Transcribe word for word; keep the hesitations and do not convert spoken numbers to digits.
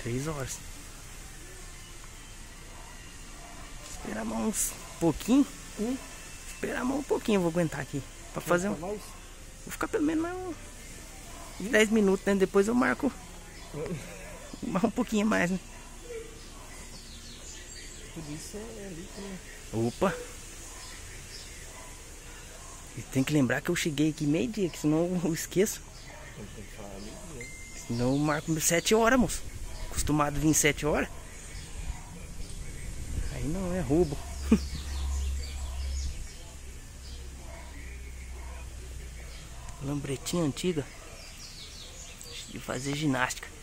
Três horas. Esperar mais uns pouquinho. Hum? Esperar mais um pouquinho, eu vou aguentar aqui. Pra fazer um. Mais? Vou ficar pelo menos mais uns dez minutos, né? Depois eu marco mais um pouquinho mais, né? Tudo isso é ali, né? Opa! E tem que lembrar que eu cheguei aqui meio dia, que senão eu esqueço. Tem que falar meio dia. Senão eu marco sete horas, moço. Acostumado a vir sete horas. Aí não é roubo. Lambretinha antiga de fazer ginástica.